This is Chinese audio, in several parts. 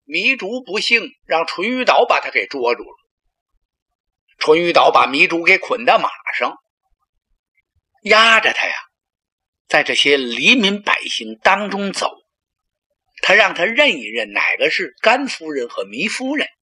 糜竺不幸让淳于导把他给捉住了。淳于导把糜竺给捆到马上，压着他呀，在这些黎民百姓当中走。他让他认一认哪个是甘夫人和糜夫人。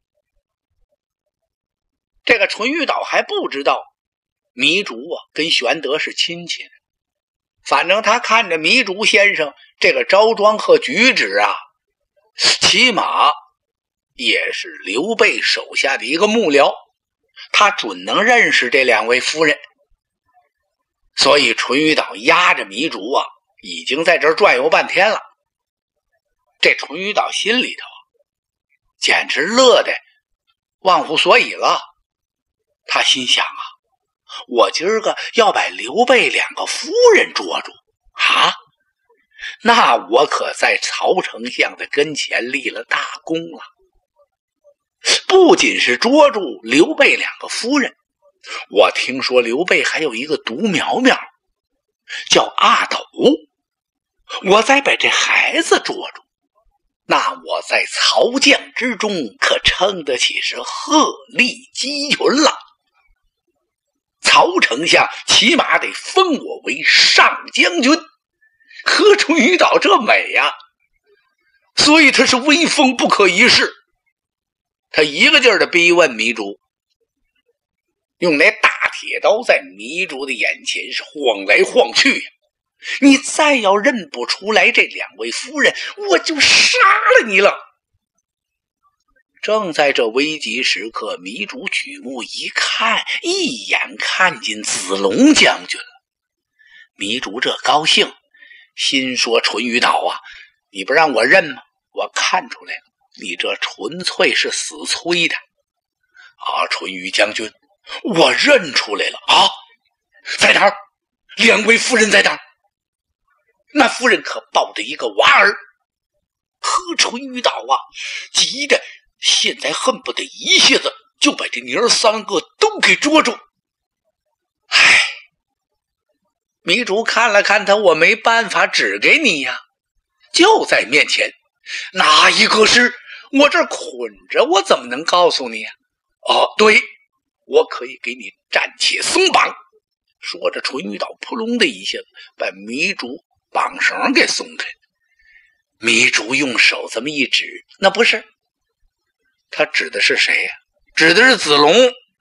这个淳于导还不知道糜竺跟玄德是亲戚的，反正他看着糜竺先生这个着装和举止啊，起码也是刘备手下的一个幕僚，他准能认识这两位夫人。所以淳于导压着糜竺啊，已经在这儿转悠半天了。这淳于导心里头简直乐得忘乎所以了。他心想啊，我今儿个要把刘备两个夫人捉住啊，那我可在曹丞相的跟前立了大功了。不仅是捉住刘备两个夫人，我听说刘备还有一个独苗苗叫阿斗，我再把这孩子捉住，那我在曹将之中可称得起是鹤立鸡群了。曹丞相起码得封我为上将军，和淳于导这美呀，所以他是威风不可一世。他一个劲儿的逼问糜竺，用那大铁刀在糜竺的眼前是晃来晃去。你再要认不出来这两位夫人，我就杀了你了。正在这危急时刻，糜竺举目一看，一眼看见子龙将军了。糜竺这高兴，心说淳于导啊，你不让我认吗？我看出来了，你这纯粹是死催的啊！淳于将军，我认出来了啊！在哪儿？两位夫人在哪儿？那夫人可抱着一个娃儿。和淳于导啊，急得现在恨不得一下子就把这娘儿三个都给捉住。唉，糜竺看了看他，我没办法指给你呀，就在面前，哪一个是？我这捆着，我怎么能告诉你呀？哦，对，我可以给你暂且松绑。说着，淳于导扑隆的一下子把糜竺绑绳给松开。糜竺用手这么一指，那不是，他指的是谁呀？指的是子龙。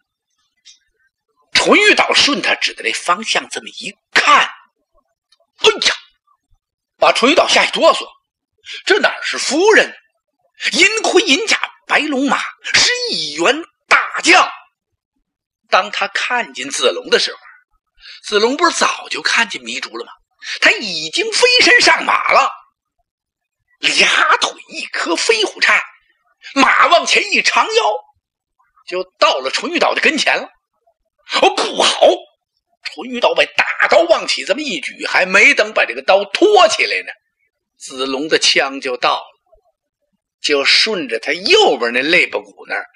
淳于导顺他指的那方向这么一看，哎呀，把淳于导吓一哆嗦。这哪是夫人？银盔银甲白龙马，是一员大将。当他看见子龙的时候，子龙不是早就看见糜竺了吗？他已经飞身上马了，俩腿一颗飞虎叉，马往前一长腰，就到了淳于导的跟前了。哦，不好！淳于导把大刀往起这么一举，还没等把这个刀托起来呢，子龙的枪就到了，就顺着他右边那肋巴骨那儿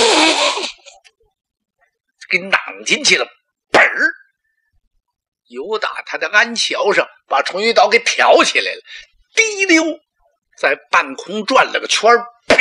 给攮进去了，本儿由打他的鞍桥上把淳于导给挑起来了，滴溜在半空转了个圈，啪，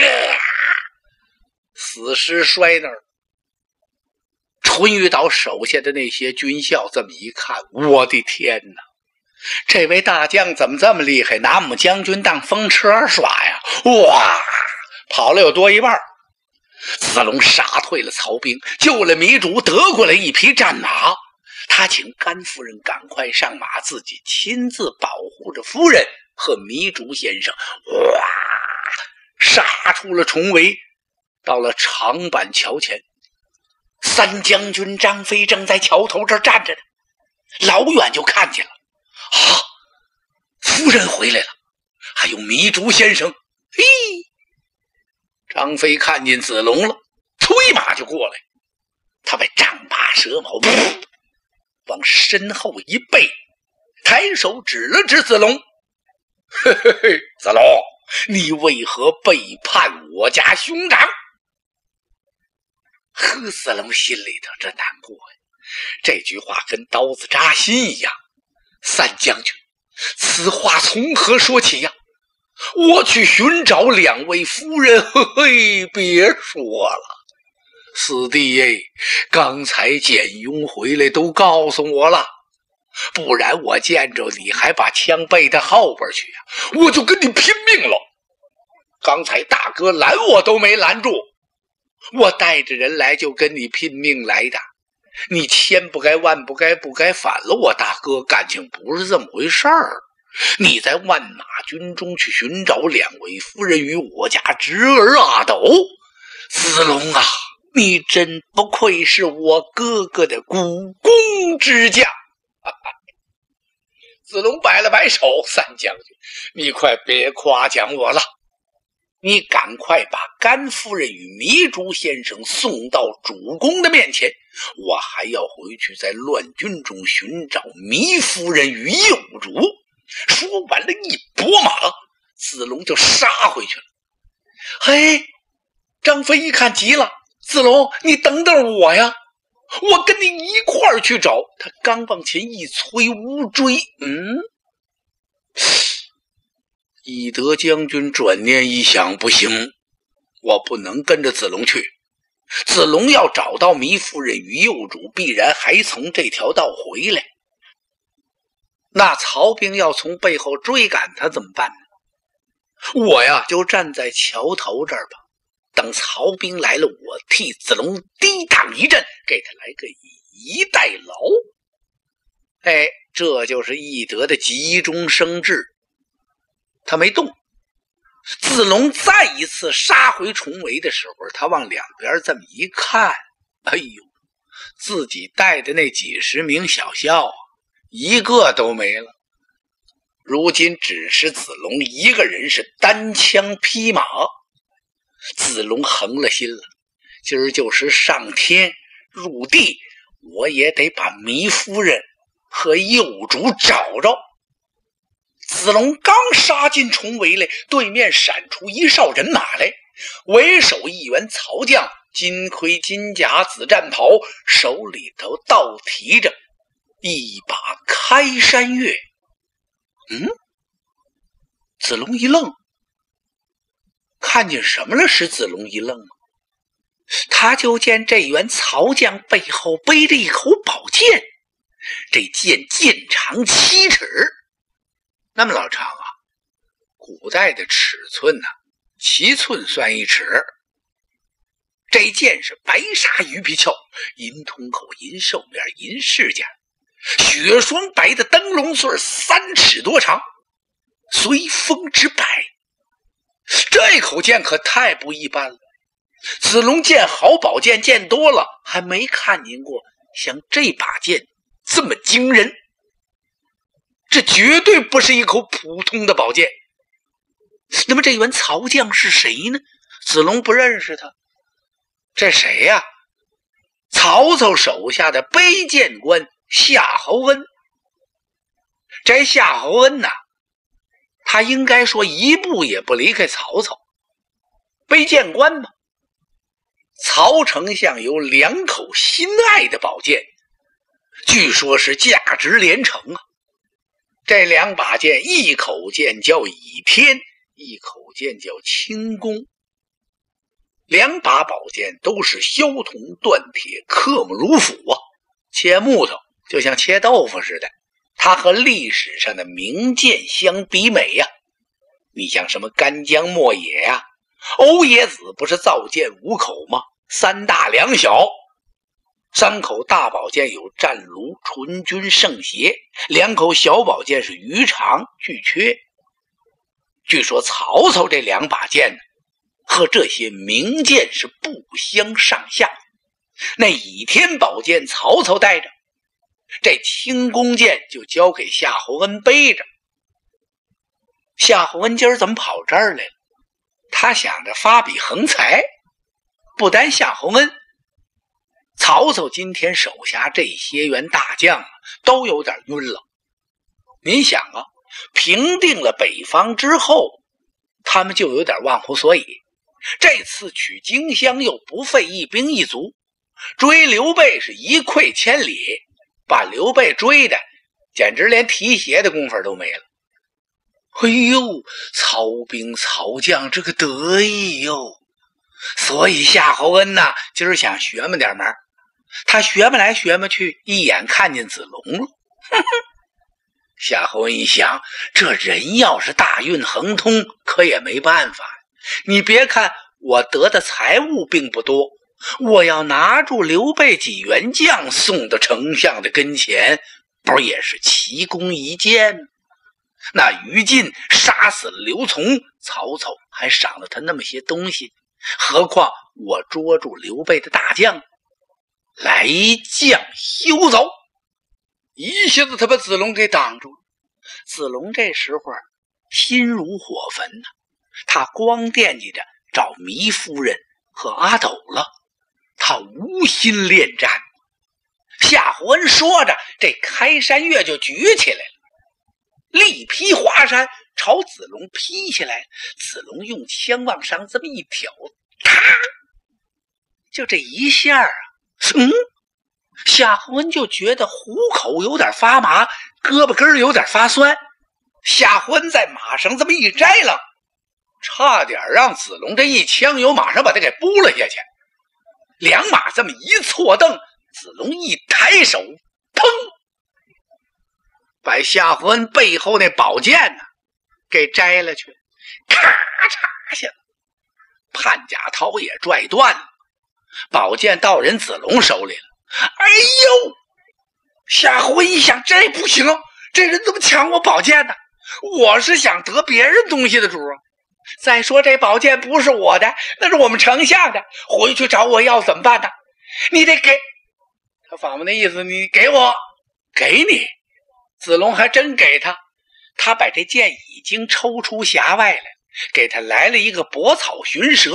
死尸摔那儿。淳于导手下的那些军校这么一看，我的天哪，这位大将怎么这么厉害，拿我们将军当风车耍呀！哇，跑了有多一半。子龙杀退了曹兵，救了糜竺，得过来一匹战马。他请甘夫人赶快上马，自己亲自保护着夫人和糜竺先生。哇，杀出了重围，到了长板桥前，三将军张飞正在桥头这儿站着呢，老远就看见了啊，夫人回来了，还有糜竺先生。嘿，张飞看见子龙了，催马就过来，他把丈八蛇矛往身后一背，抬手指了指子龙，嘿嘿嘿，子龙，你为何背叛我家兄长？何子龙心里头这难过呀，这句话跟刀子扎心一样。三将军，此话从何说起呀？ 我去寻找2位夫人，嘿嘿，别说了，四弟耶，刚才简雍回来都告诉我了，不然我见着你还把枪背到后边去呀，我就跟你拼命了。刚才大哥拦我都没拦住，我带着人来就跟你拼命来的，你千不该万不该不该反了我大哥，感情不是这么回事儿。你在万马军中去寻找2位夫人与我家侄儿阿斗，子龙啊，你真不愧是我哥哥的股肱之将。子龙摆了摆手，三将军，你快别夸奖我了，你赶快把甘夫人与糜竺先生送到主公的面前，我还要回去在乱军中寻找糜夫人与幼主。说完了，一拨马，子龙就杀回去了。嘿，张飞一看急了，子龙，你等等我呀，我跟你一块儿去找。他刚往前一催，无追。翼德将军转念一想，不行，我不能跟着子龙去。子龙要找到糜夫人与幼主，必然还从这条道回来。那曹兵要从背后追赶他怎么办呢？我呀就站在桥头这儿吧，等曹兵来了，我替子龙抵挡一阵，给他来个以逸待劳。这就是翼德的急中生智。他没动。子龙再一次杀回重围的时候，他往两边这么一看，哎呦，自己带的那几十名小校啊，一个都没了。如今只是子龙一个人是单枪匹马。子龙横了心了，今儿就是上天入地，我也得把糜夫人和幼主找着。子龙刚杀进重围来，对面闪出一哨人马来，为首一员曹将，金盔金甲紫战袍，手里头倒提着一把开山月。子龙一愣，看见什么了？使子龙一愣，他就见这员曹将背后背着一口宝剑，这剑剑长7尺，那么老长啊！古代的尺寸呢，7寸算1尺。这剑是白纱鱼皮鞘，银通口，银兽面，银饰件，雪霜白的灯笼穗，3尺多长，随风直摆。这口剑可太不一般了。子龙见好宝剑见多了，还没看见过像这把剑这么惊人。这绝对不是一口普通的宝剑。那么这员曹将是谁呢？子龙不认识他。这谁呀？曹操手下的背剑官夏侯恩。这夏侯恩呐，他应该说一步也不离开曹操。背剑官嘛，曹丞相有2口心爱的宝剑，据说是价值连城啊。这2把剑，一口剑叫倚天，一口剑叫清宫。2把宝剑都是削铜锻铁，刻木如斧啊，切木头就像切豆腐似的。它和历史上的名剑相比美呀。你像什么干将莫邪呀，欧冶子不是造剑5口吗？3大2小。3口大宝剑有战卢、纯君、圣邪，2口小宝剑是鱼肠、巨阙。据说曹操这2把剑呢，和这些名剑是不相上下。那倚天宝剑曹操带着，这清宫剑就交给夏侯恩背着。夏侯恩今儿怎么跑这儿来了？他想着发笔横财。不单夏侯恩，曹操今天手下这些员大将都有点晕了。您想啊，平定了北方之后，他们就有点忘乎所以。这次取荆襄又不费一兵一卒，追刘备是一溃千里，把刘备追的简直连提鞋的功夫都没了。 哎呦，曹兵曹将这个得意哟！所以夏侯恩呐，今儿想学么点门，他学么来学么去，一眼看见子龙了。夏侯恩一想，这人要是大运亨通，可也没办法。你别看我得的财物并不多，我要拿住刘备几员将送到丞相的跟前，不也是奇功一件吗？那于禁杀死了刘琮，曹操还赏了他那么些东西，何况我捉住刘备的大将，来将休走，一下子他把子龙给挡住了。子龙这时候心如火焚呢，他光惦记着找糜夫人和阿斗了，他无心恋战。夏侯恩说着，这开山月就举起来了，力劈华山，朝子龙劈下来。子龙用枪往上这么一挑，啪！就这一下啊，夏侯恩就觉得虎口有点发麻，胳膊根有点发酸。夏侯恩在马上这么一摘了，差点让子龙这一枪由马上把他给扑了下去。两马这么一错蹬，子龙一抬手，砰！把夏侯恩背后那宝剑呢给摘了去，咔嚓下来，潘家涛也拽断了，宝剑到人子龙手里了。哎呦！夏侯恩一想，这不行，这人怎么抢我宝剑呢？我是想得别人东西的主啊！再说这宝剑不是我的，那是我们丞相的，回去找我要怎么办呢？你得给他，反问的意思，你给我，给你。子龙还真给他，他把这剑已经抽出匣外来，给他来了一个搏草寻蛇。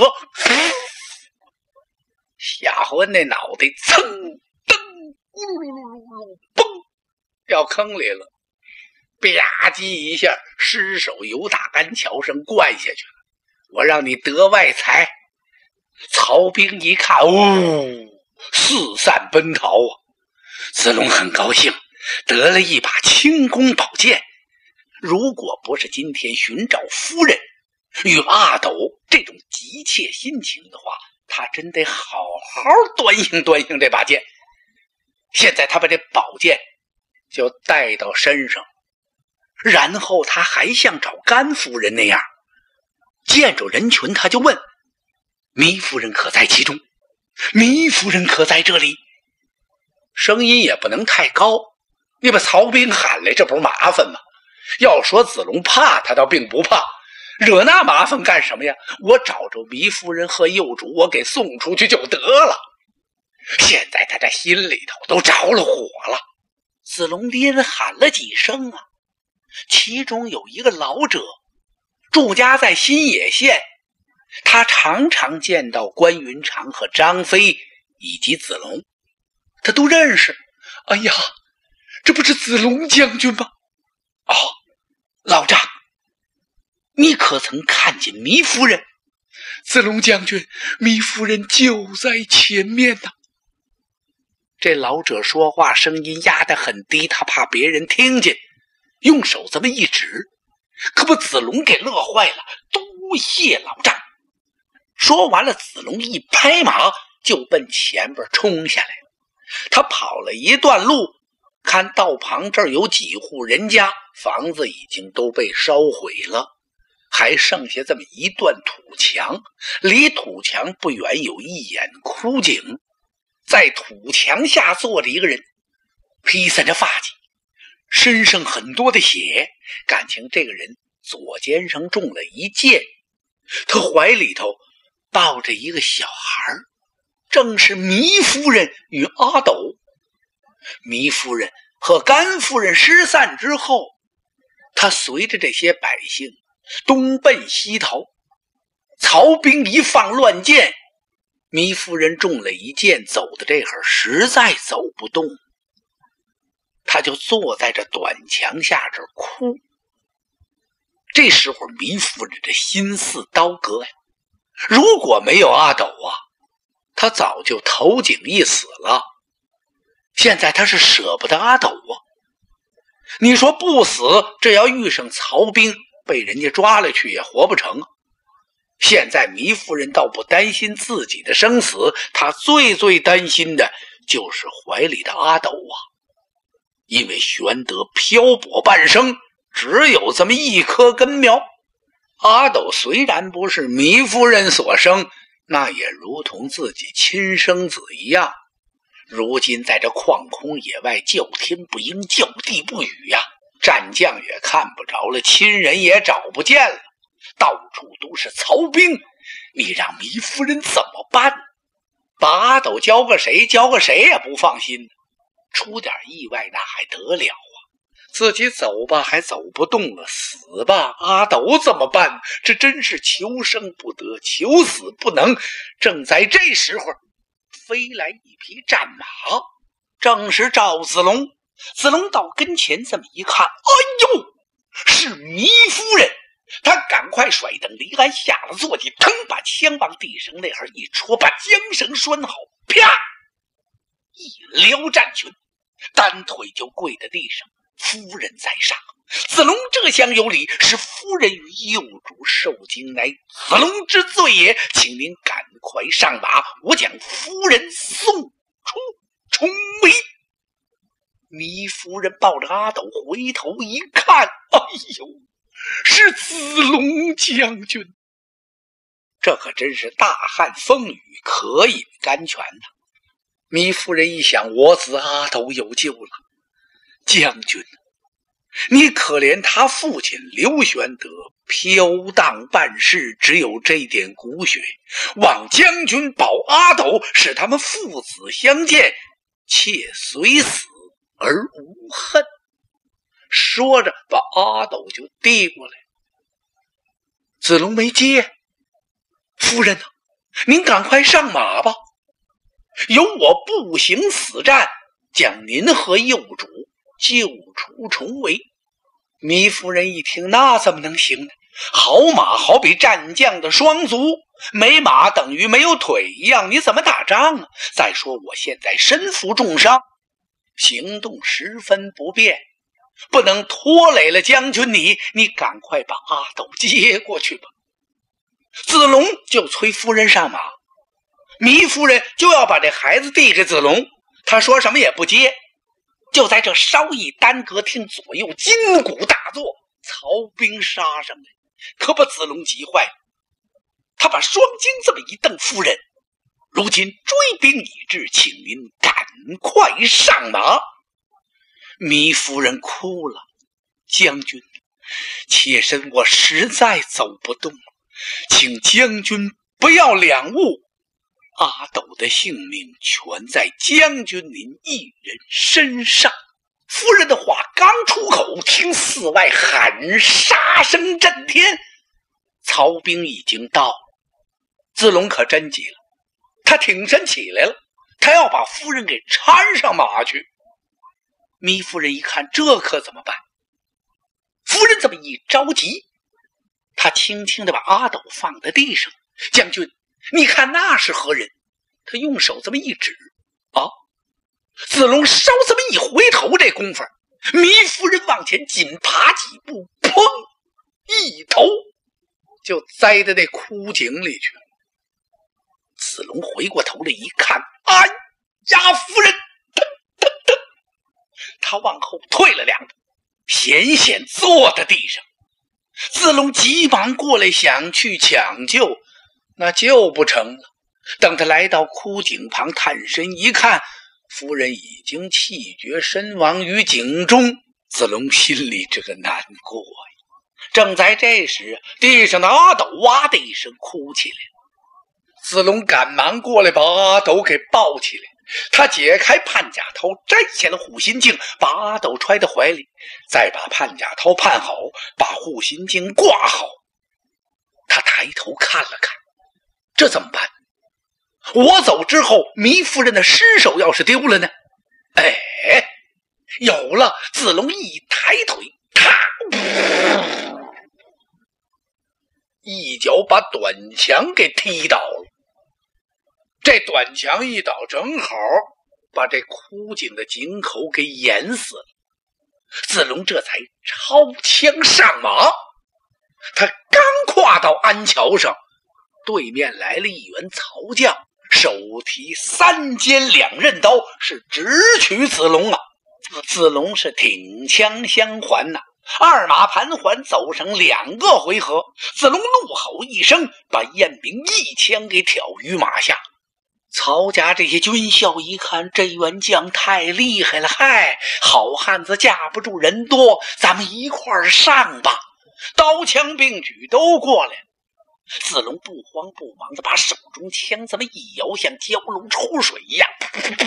夏侯恩那脑袋噌噔咕噜噜噜噜嘣掉坑里了，吧唧一下，尸首由大干桥上灌下去了。我让你得外财。曹兵一看，四散奔逃啊！子龙很高兴，得了一把轻功宝剑。如果不是今天寻找夫人与阿斗这种急切心情的话，他真得好好端详端详这把剑。现在他把这宝剑就带到身上，然后他还像找甘夫人那样，见着人群他就问：糜夫人可在其中？糜夫人可在这里？声音也不能太高，你把曹兵喊来，这不是麻烦吗？要说子龙怕他倒并不怕，惹那麻烦干什么呀？我找着糜夫人和幼主，我给送出去就得了。现在他这心里头都着了火了。子龙连喊了几声啊，其中有一个老者驻家在新野县，他常常见到关云长和张飞以及子龙，他都认识。哎呀，这不是子龙将军吗？哦，老丈，你可曾看见糜夫人？子龙将军，糜夫人就在前面呢。这老者说话声音压得很低，他怕别人听见，用手这么一指，可把子龙给乐坏了。多谢老丈。说完了，子龙一拍马就奔前边冲下来。他跑了一段路，看道旁这儿有几户人家，房子已经都被烧毁了，还剩下这么一段土墙，离土墙不远有一眼枯井，在土墙下坐着一个人，披散着发髻，身上很多的血，感情这个人左肩上中了一箭，他怀里头抱着一个小孩，正是糜夫人与阿斗。糜夫人和甘夫人失散之后，他随着这些百姓东奔西逃，曹兵一放乱箭，糜夫人中了一箭，走的这会儿实在走不动，他就坐在这短墙下这儿哭。这时候糜夫人这心似刀割呀，如果没有阿斗啊，他早就投井一死了。现在他是舍不得阿斗啊，你说不死，这要遇上曹兵， 被人家抓了去也活不成。现在糜夫人倒不担心自己的生死，她最担心的就是怀里的阿斗啊。因为玄德漂泊半生，只有这么一棵根苗。阿斗虽然不是糜夫人所生，那也如同自己亲生子一样。如今在这旷空野外，叫天不应，叫地不语呀，战将也看不着了，亲人也找不见了，到处都是曹兵，你让糜夫人怎么办？把阿斗交个谁也不放心，出点意外那还得了啊？自己走吧还走不动了，死吧阿斗怎么办？这真是求生不得，求死不能。正在这时候，飞来一匹战马，正是赵子龙。子龙到跟前这么一看，哎呦，是糜夫人！他赶快甩蹬离鞍，下了坐骑，腾把枪往地上那儿一戳，把缰绳拴好，啪，一撩战裙，单腿就跪在地上。夫人在上，子龙这厢有礼，是夫人与幼主受惊，乃子龙之罪也，请您赶快上马，我将夫人送出重围。糜夫人抱着阿斗回头一看，哎呦，是子龙将军。这可真是大旱风雨，可饮甘泉呐！糜夫人一想，我子阿斗有救了。将军，你可怜他父亲刘玄德飘荡半世，只有这点骨血，望将军保阿斗，使他们父子相见，妾虽死而无恨。说着把阿斗就递过来。子龙没接。夫人啊，您赶快上马吧，由我步行死战，将您和幼主救出重围。糜夫人一听，那怎么能行呢？好马好比战将的双足，没马等于没有腿一样，你怎么打仗啊？再说我现在身负重伤，行动十分不便，不能拖累了将军你赶快把阿斗接过去吧。子龙就催夫人上马，糜夫人就要把这孩子递给子龙，他说什么也不接。就在这稍一耽搁，听左右金鼓大作，曹兵杀上来，可把子龙急坏了。他把双睛这么一瞪，夫人，如今追兵已至，请您赶快上马。糜夫人哭了，将军，妾身我实在走不动了，请将军不要两误，阿斗的性命全在将军您一人身上。夫人的话刚出口，听寺外喊杀声震天，曹兵已经到了。子龙可真急了，他挺身起来了，他要把夫人给搀上马去。糜夫人一看，这可怎么办？夫人这么一着急，他轻轻地把阿斗放在地上。将军，你看那是何人？他用手这么一指，啊！子龙稍这么一回头，这功夫，糜夫人往前紧爬几步，砰！一头就栽在那枯井里去了。子龙回过头来一看，哎呀，夫人！他往后退了两步，险险坐在地上。子龙急忙过来想去抢救，那救不成了。等他来到枯井旁，探身一看，夫人已经气绝身亡于井中。子龙心里这个难过呀。正在这时，地上的阿斗哇的一声哭起来。子龙赶忙过来把阿斗给抱起来，他解开盼甲套，摘下了护心镜，把阿斗揣在怀里，再把盼甲套盼好，把护心镜挂好。他抬头看了看，这怎么办？我走之后，糜夫人的尸首要是丢了呢？哎，有了！子龙一抬腿，啪，一脚把短墙给踢倒了。这短墙一倒，正好把这枯井的井口给淹死了。子龙这才抄枪上马， 他刚跨到鞍桥上，对面来了一员曹将，手提3尖2刃刀，是直取子龙啊！子龙是挺枪相还呐，二马盘桓，走上2个回合，子龙怒吼一声，把燕兵一枪给挑于马下。曹家这些军校一看，这员将太厉害了，嗨，好汉子架不住人多，咱们一块儿上吧！刀枪并举都过来了。子龙不慌不忙地把手中枪这么一摇，像蛟龙出水一样，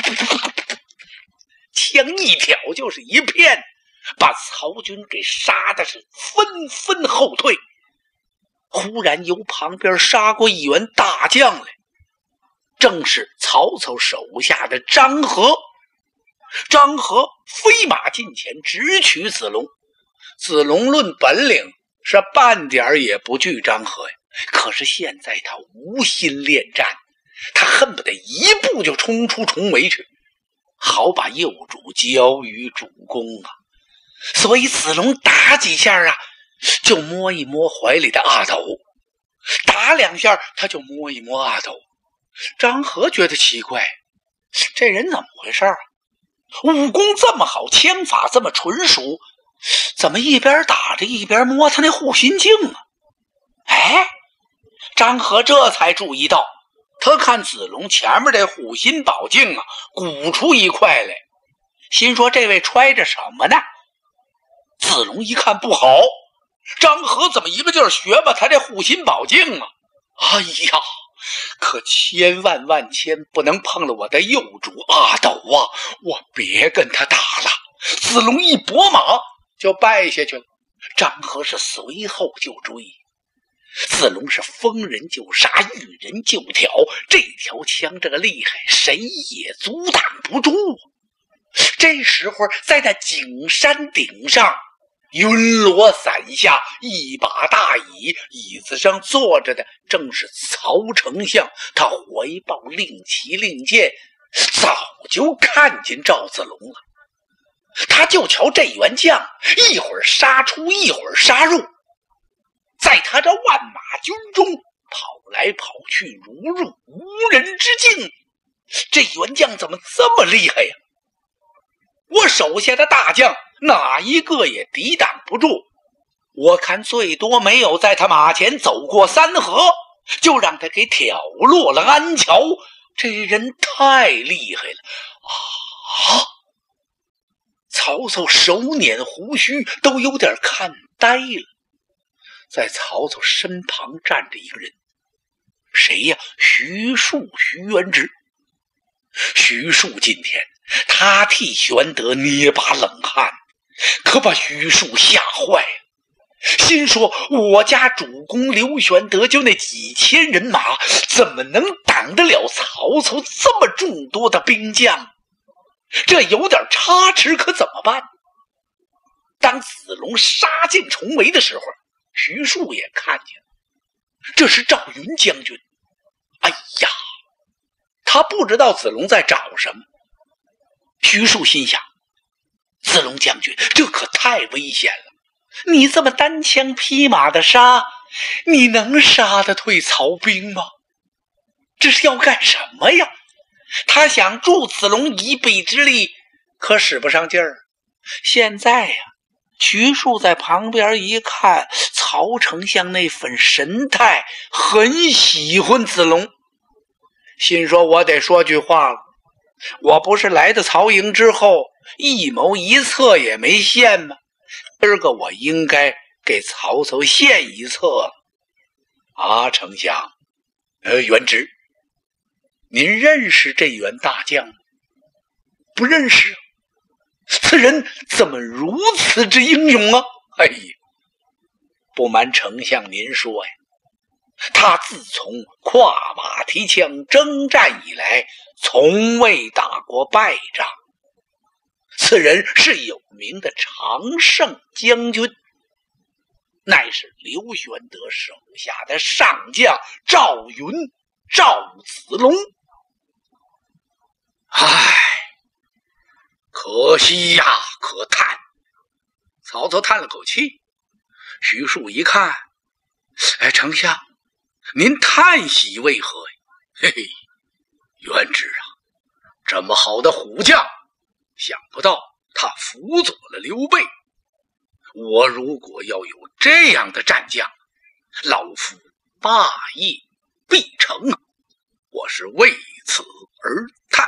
枪一挑就是一片，把曹军给杀的是纷纷后退。忽然由旁边杀过一员大将来，正是曹操手下的张合。张合飞马近前，直取子龙。子龙论本领是半点也不惧张合呀，可是现在他无心恋战，他恨不得一步就冲出重围去，好把幼主交于主公啊！所以子龙打几下啊，就摸一摸怀里的阿斗，打2下他就摸一摸阿斗。张合觉得奇怪，这人怎么回事啊？武功这么好，枪法这么纯熟，怎么一边打着一边摸他那护心镜啊？哎，张合这才注意到，他看子龙前面这护心宝镜啊，鼓出一块来，心说这位揣着什么呢？子龙一看不好，张合怎么一个劲儿学吧他这护心宝镜啊？哎呀，可千万万千不能碰了我的幼主阿斗啊！我别跟他打了。子龙一拨马就败下去了，张合是随后就追。子龙是逢人就杀，遇人就挑，这条枪这个厉害，谁也阻挡不住。这时候在那景山顶上，云罗伞下，一把大椅，椅子上坐着的正是曹丞相。他怀抱令旗令箭，早就看见赵子龙了。他就瞧这员将，一会儿杀出，一会儿杀入，在他这万马军中跑来跑去，如入无人之境。这员将怎么这么厉害呀？我手下的大将哪一个也抵挡不住，我看最多没有在他马前走过3合，就让他给挑落了鞍桥。这人太厉害了啊！曹操手捻胡须，都有点看呆了。在曹操身旁站着一个人，谁呀？徐庶，徐元直。徐庶今天他替玄德捏把冷汗，可把徐庶吓坏了，心说我家主公刘玄德就那几千人马，怎么能挡得了曹操这么众多的兵将？这有点差池，可怎么办？当子龙杀进重围的时候，徐庶也看见了，这是赵云将军。哎呀，他不知道子龙在找什么。徐庶心想，子龙将军，这可太危险了，你这么单枪匹马的杀，你能杀得退曹兵吗？这是要干什么呀？他想助子龙一臂之力，可使不上劲儿。现在呀，徐庶在旁边一看，曹丞相那份神态，很喜欢子龙，心说我得说句话了，我不是来到曹营之后一谋一策也没献吗？今儿个我应该给曹操献一策了。啊，丞相，元直，您认识这员大将吗？不认识。此人怎么如此之英勇啊？哎呀，不瞒丞相您说呀，他自从跨马提枪征战以来，从未打过败仗。此人是有名的常胜将军，乃是刘玄德手下的上将赵云，赵子龙。唉，可惜呀，可叹。曹操叹了口气。徐庶一看， 丞相，您叹息为何呀？嘿嘿，元直啊，这么好的虎将，想不到他辅佐了刘备。我如果要有这样的战将，老夫霸业必成啊！我是为此而叹。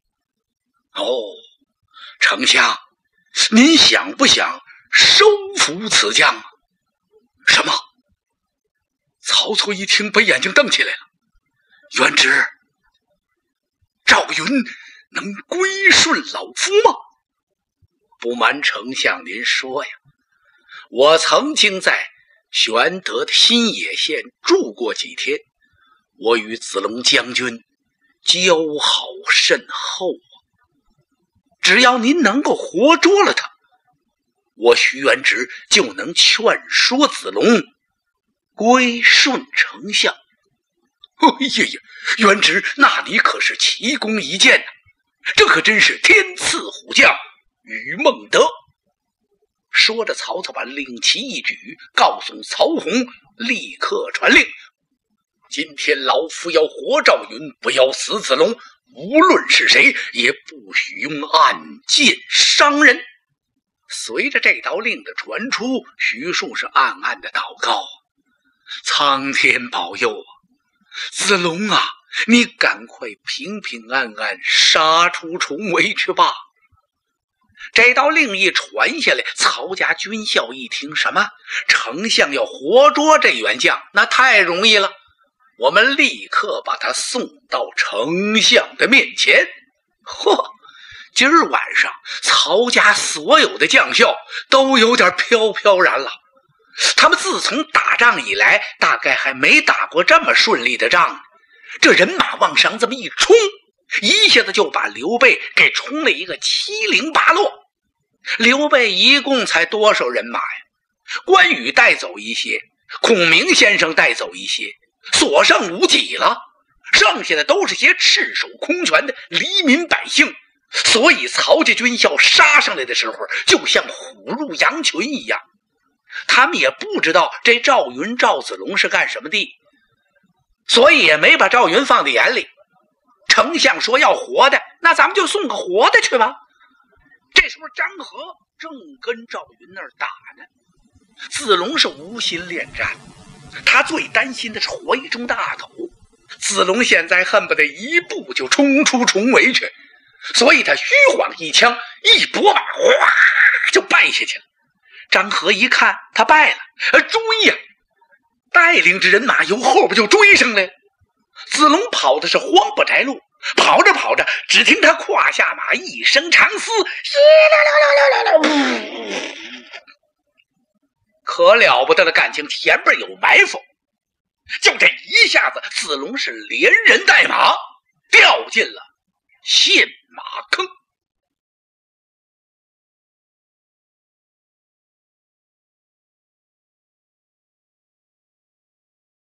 丞相，您想不想收服此将啊？什么？曹操一听，把眼睛瞪起来了。元直，赵云能归顺老夫吗？不瞒丞相您说呀，我曾经在玄德的新野县住过几天，我与子龙将军交好甚厚啊。只要您能够活捉了他，我徐元直就能劝说子龙归顺丞相。哎呀，元直，那你可是奇功一件啊，这可真是天赐虎将于孟德。说着，曹操把令旗一举，告诉曹洪立刻传令：今天老夫要活赵云，不要死子龙，无论是谁，也不许用暗箭伤人。随着这道令的传出，徐庶是暗暗的祷告：苍天保佑啊！子龙啊，你赶快平平安安杀出重围去吧。这道令一传下来，曹家军校一听，什么丞相要活捉这员将，那太容易了，我们立刻把他送到丞相的面前。今儿晚上曹家所有的将校都有点飘飘然了。他们自从打仗以来，大概还没打过这么顺利的仗呢。这人马往上这么一冲，一下子就把刘备给冲了一个七零八落。刘备一共才多少人马呀？关羽带走一些，孔明先生带走一些，所剩无几了，剩下的都是些赤手空拳的黎民百姓。所以曹家军校杀上来的时候，就像虎入羊群一样。他们也不知道这赵云、赵子龙是干什么的，所以也没把赵云放在眼里。丞相说要活的，那咱们就送个活的去吧。这时候张合正跟赵云那儿打呢。子龙是无心恋战，他最担心的是怀中的阿斗。子龙现在恨不得一步就冲出重围去，所以他虚晃一枪，一拨马，哗就败下去了。张合一看他败了，追呀！带领着人马由后边就追上来了。子龙跑的是慌不择路，跑着跑着，只听他胯下马一声长嘶，可了不得了，感情前边有埋伏。就这一下子，子龙是连人带马掉进了陷马坑。